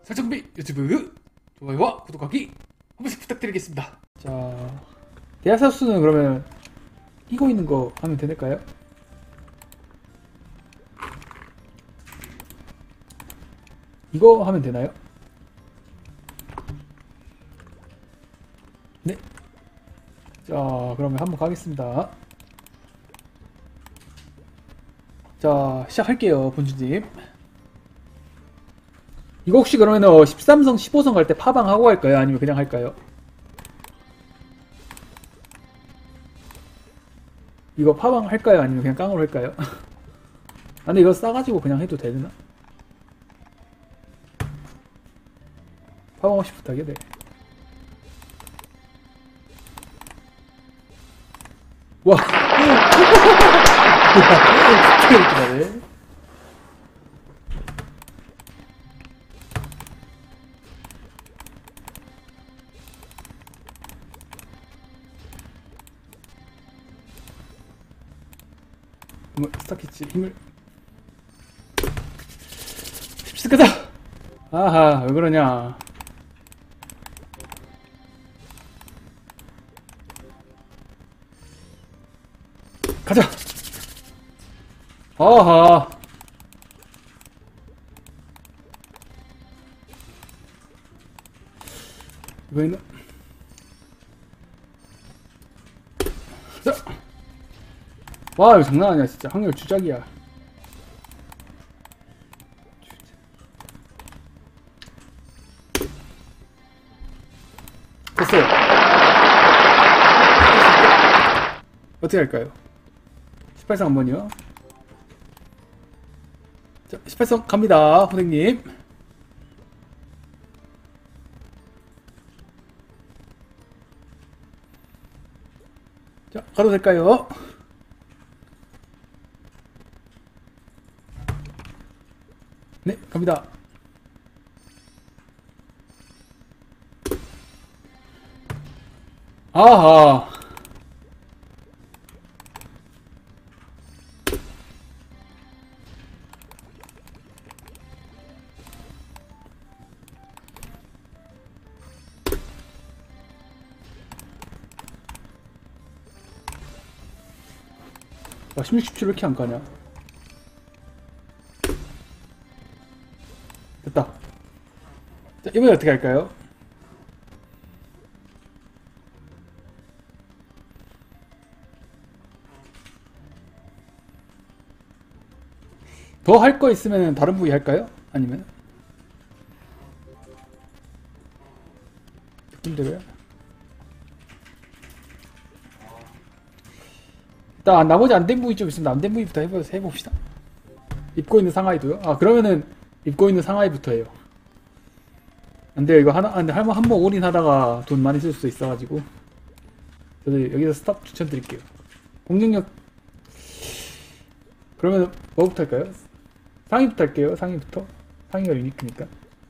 설정비 유튜브 좋아요와 구독하기 한 번씩 부탁드리겠습니다. 자, 대하사수는 그러면 끼고 있는 거 하면 될까요? 이거 하면 되나요? 네. 자, 그러면 한번 가겠습니다. 자, 시작할게요, 본주님. 이거 혹시 그러면 13성, 15성 갈 때 파방하고 갈까요? 아니면 그냥 할까요? 이거 파방 할까요? 아니면 그냥 깡으로 할까요? 아, 근데 이거 싸가지고 그냥 해도 되나? 파방 없이 부탁해, 네. 와! 진짜 이렇게 잘해. 스타키치 힘을 시작하자! 아하, 왜 그러냐. 가자! 아하, 이거는 자! 와, 이거 장난 아니야. 진짜 확률 주작이야. 됐어요. 어떻게 할까요? 18성 한 번이요. 자, 18성 갑니다, 호생님. 자, 가도 될까요? 네, 갑니다. 아하. 와, 16, 17 왜 이렇게 안 가냐? 됐다. 자, 이번에 어떻게 할까요? 더 할 거 있으면 다른 부위 할까요? 아니면 느낌대로요? 일단 나머지 안 된 부위 좀 있으면 안 된 부위부터 해봅시다. 입고 있는 상하이도요? 아, 그러면은 입고 있는 상하이부터 해요. 안 돼요. 이거 하나, 근데 한번 올인하다가 돈 많이 쓸 수도 있어가지고. 저도 여기서 스탑 추천드릴게요. 공격력. 그러면 뭐부터 할까요? 상위부터 할게요. 상위부터. 상위가 유니크니까.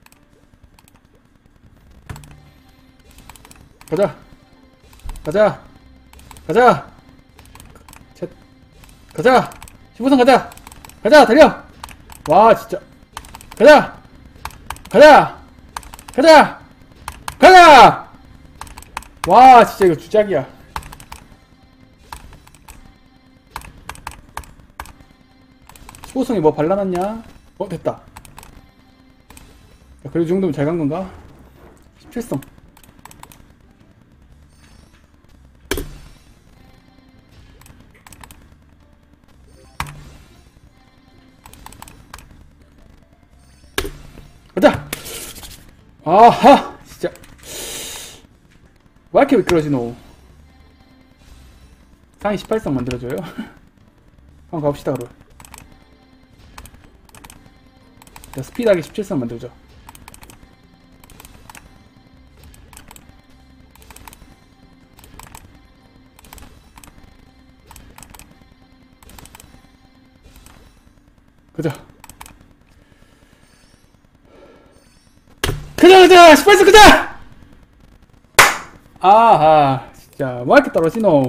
가자. 가자. 가자. 셋. 가자. 15성 가자. 가자. 달려. 와, 진짜. 가자. 가자. 가자. 가자. 와, 진짜 이거 주작이야. 수호성에 뭐 발라놨냐? 됐다. 야, 그래도 이 정도면 잘 간 건가? 17성. 가자! 아하! 진짜. 왜 이렇게 미끄러지, 너? 상위 18성 만들어줘요? 한번 가봅시다, 그럼. 자, 스피드하게 17성 만들죠. 가자. 가자! 18성 가자! 아하, 진짜 뭐 이렇게 떨어지노?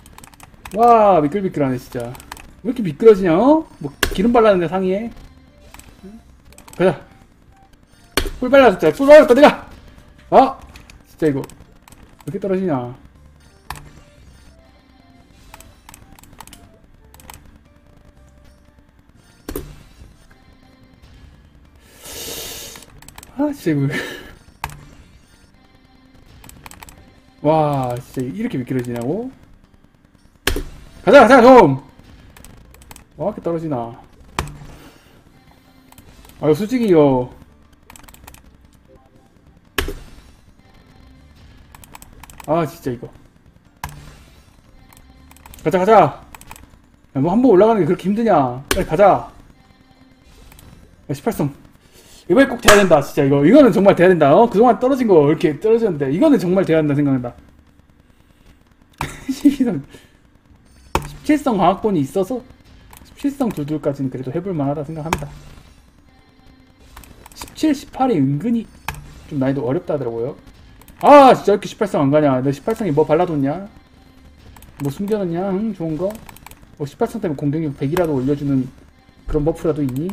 와, 미끌미끌하네 진짜. 왜 이렇게 미끄러지냐? 어? 뭐 기름 발랐는데 상의에? 가자. 꿀 빨라 진짜. 꿀 빨랐다 내가. 아 진짜 이거 왜 이렇게 떨어지냐. 아 진짜 이거 와 진짜 이렇게 미끄러지냐고. 가자 가자 좀. 와 이렇게 떨어지나. 아 이거 솔직히 이거 아 진짜 이거 가자 가자. 뭐 한 번 올라가는 게 그렇게 힘드냐. 빨리 가자. 18성 이번에 꼭 돼야 된다 진짜. 이거는 정말 돼야 된다. 그동안 떨어진 거 이렇게 떨어졌는데 이거는 정말 돼야 한다 생각한다. 12성 17성 강화권이 있어서 17성 둘둘까지는 그래도 해볼 만하다 생각합니다. 17, 18이 은근히 좀 난이도 어렵다 하더라고요. 아 진짜 이렇게 18성 안 가냐. 너 18성이 뭐 발라뒀냐? 뭐 숨겨놨냐? 응 좋은거? 뭐 18성 때문에 공격력 100이라도 올려주는 그런 버프라도 있니?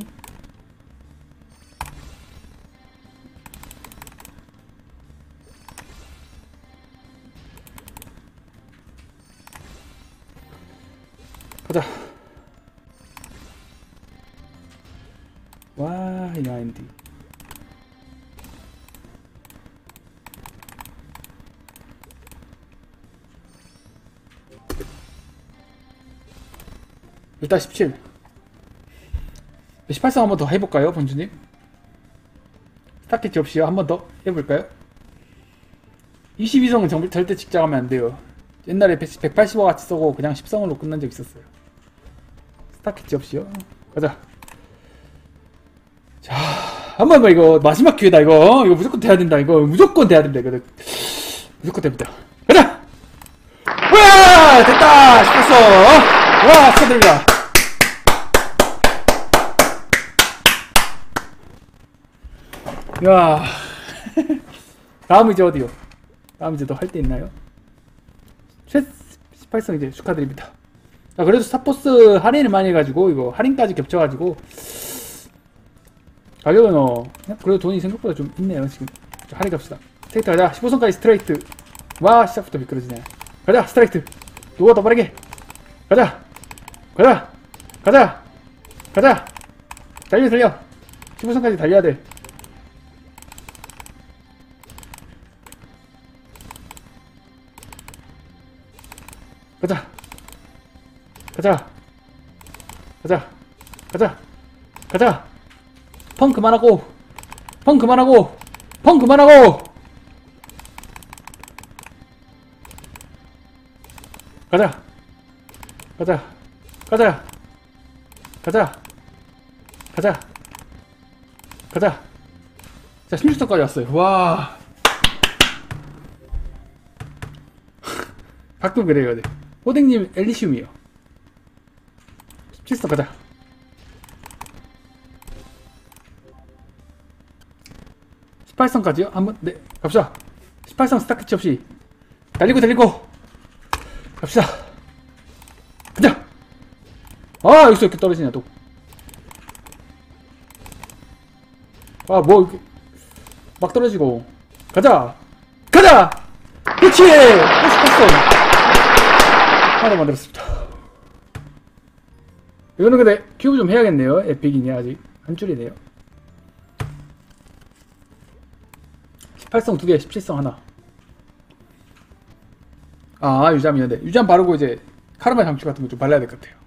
가자. 와 이 마인드 일단 17 18성 한 번 더 해볼까요 번주님? 스타켓 없이요 한 번 더 해볼까요? 22성은 절대 직장하면 안돼요. 옛날에 180워 같이 써고 그냥 10성으로 끝난 적 있었어요. 스타켓 없이요. 가자. 자 한 번 더. 이거 마지막 기회다. 이거 무조건 돼야 된다. 이거 무조건 돼야 된다. 이거 무조건 됩니다. 가자. 와 됐다. 18성. 와 축하드립니다. 야 다음 이제 어디요? 다음 이제 더 할 때 있나요? 18성 이제 축하드립니다. 자 그래도 스타포스 할인을 많이 해가지고 이거 할인까지 겹쳐가지고 가격은 그래도 돈이 생각보다 좀 있네요 지금. 자, 할인 갑시다. 스트레이트 가자. 15성까지 스트레이트. 와 시작부터 미끄러지네. 가자 스트레이트. 누가 더 빠르게. 가자 가자 가자 가자. 달려 15성까지 달려야 돼. 가자 가자 가자 가자 가자. 펑 그만하고 펑 그만하고 펑 그만하고 가자 가자 가자 가자 가자 가자. 자 16성까지 왔어요. 와 가끔 그래요. 네. 호댕님 엘리시움이요. 17성 가자. 18성까지요? 한번 네 갑시다. 18성 스타키치 없이 달리고 갑시다. 가자. 아 여기서 이렇게 떨어지냐 또. 아 뭐 이렇게 막 떨어지고. 가자 그렇지. 18성 하나 만들었습니다. 이거는 근데 큐브 좀 해야겠네요. 에픽이냐 아직 한 줄이네요. 18성 2개 17성 하나. 아 유잠이네. 유잠 바르고 이제 카르마 장치 같은 거 좀 발라야 될 것 같아요.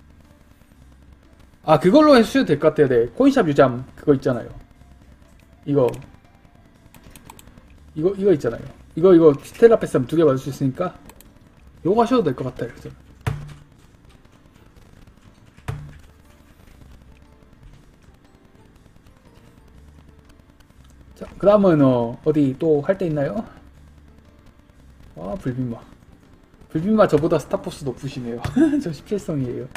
아 그걸로 해주셔도 될 것 같아요. 네 코인샵 유잠 그거 있잖아요. 이거 있잖아요. 이거 스텔라 패스하면 2개 받을 수 있으니까 요거 하셔도 될 것 같아요. 그래서. 자 그 다음은 어디 또 할 때 있나요? 아 불빈마 저보다 스타포스 높으시네요. 저 17성이에요.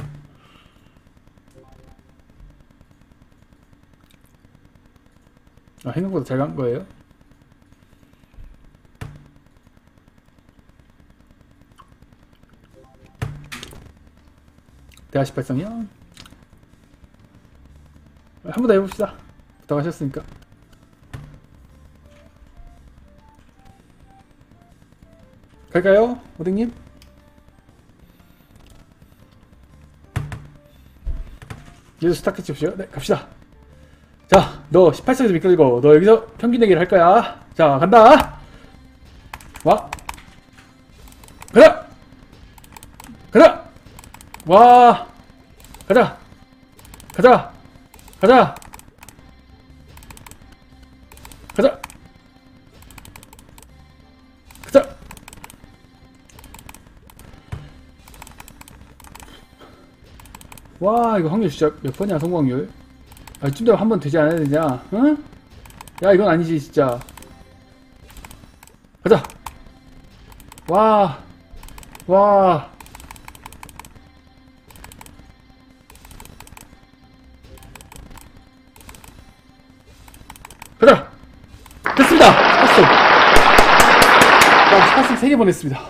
아 생각보다 잘 간 거예요? 대하 18성이요? 한 번 더 해봅시다. 부탁하셨으니까. 갈까요? 오뎅님? 얘도 스타트 칩시오. 네, 갑시다. 자, 너 18성에서 미끌고 너 여기서 평균 내기를 할 거야. 자, 간다. 와. 가자. 가자. 와. 가자. 가자. 가자. 가자. 가자. 와, 이거 확률 진짜 몇 번이야, 성공률? 아, 이쯤 되면 한 번 되지 않아야 되냐? 응? 야, 이건 아니지, 진짜. 가자! 와, 와. 가자! 됐습니다! 스파스! 자, 스파스 3개 보냈습니다.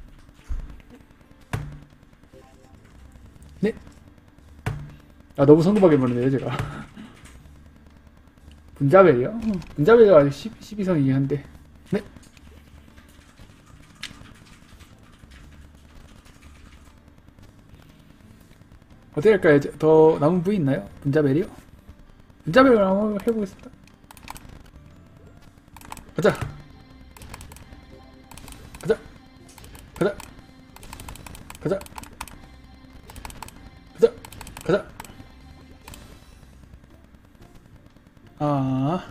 네? 아, 너무 성급하게 보내네요, 제가. 분자벨이요? 분자벨이 아직 12성이긴 한데. 네? 어떻게 할까요? 더 남은 부위 있나요? 분자벨이요? 분자벨을 한번 해보겠습니다. 가자! 가자! 가자! 가자! 가자! 가자! 아.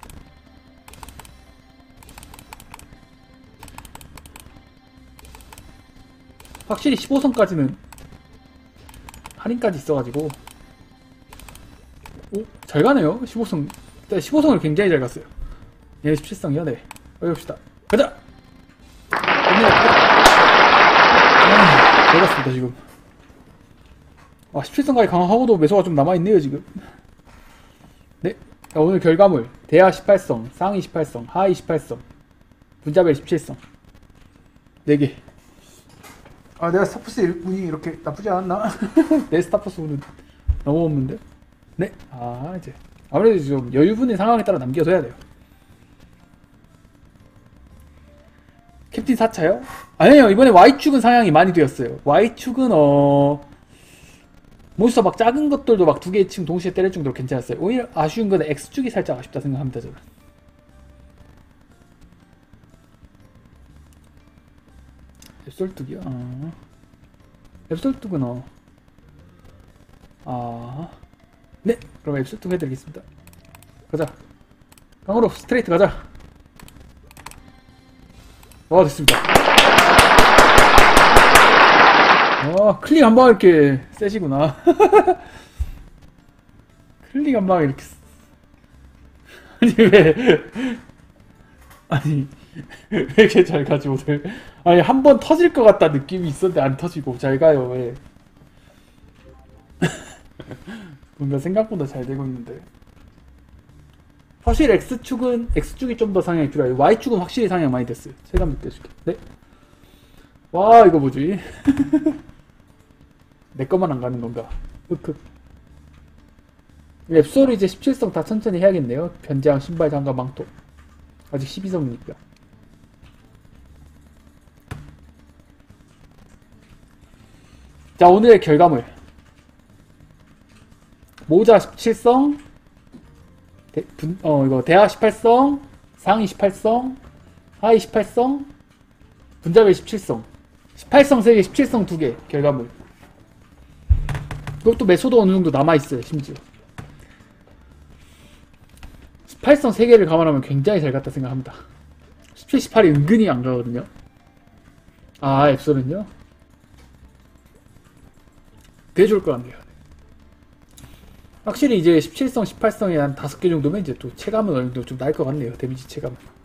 확실히 15성까지는 할인까지 있어가지고. 오, 잘 가네요. 15성. 15성을 굉장히 잘 갔어요. 얘 17성이요? 네. 해봅시다. 가자! 잘 갔습니다, 지금. 아, 17성까지 강화하고도 매소가 좀 남아있네요, 지금. 네. 자, 오늘 결과물. 대하 18성, 상위 18성, 하위 18성, 분자벨 17성. 4개. 아, 내가 스타포스 운이 이렇게 나쁘지 않았나? 내 스타포스 운은 너무 없는데? 네. 아, 이제. 아무래도 좀 여유분의 상황에 따라 남겨둬야 돼요. 캡틴 4차요? 아니에요. 이번에 Y축은 상향이 많이 되었어요. Y축은 몬스터 막 작은 것들도 막 2개쯤 동시에 때릴 정도로 괜찮았어요. 오히려 아쉬운 건 X축이 살짝 아쉽다 생각합니다, 저는. 앱솔뚝이요? 앱솔뚝은 네! 그럼 앱솔뚝 해드리겠습니다. 가자. 강으로 스트레이트 가자. 됐습니다. 클릭 한 방 이렇게 세시구나. 클릭 한 방 이렇게 아니 왜 이렇게 잘 가지 오늘. 아니, 한 번 터질 것 같다 느낌이 있었는데 안 터지고 잘 가요. 왜? 뭔가 생각보다 잘 되고 있는데. 사실 X축이 좀 더 상향이 필요해요. Y축은 확실히 상향 많이 됐어요. 체감 느껴줄게. 네. 와, 이거 뭐지? 내 것만 안 가는 건가? 흑흑. 앱솔 이제 17성 다 천천히 해야겠네요. 변장, 신발, 장갑, 망토. 아직 12성이니까. 자, 오늘의 결과물. 모자 17성, 이거 대하 18성, 상위 18성, 하위 18성, 분자벨 17성. 18성 3개, 17성 2개, 결과물. 그것도 매소도 어느 정도 남아있어요, 심지어. 18성 3개를 감안하면 굉장히 잘 갔다 생각합니다. 17, 18이 은근히 안 가거든요. 아, 앱솔은요? 되게 좋을 것 같네요. 확실히 이제 17성, 18성에 한 5개 정도면 이제 또 체감은 어느 정도 좀 날 것 같네요. 데미지 체감은.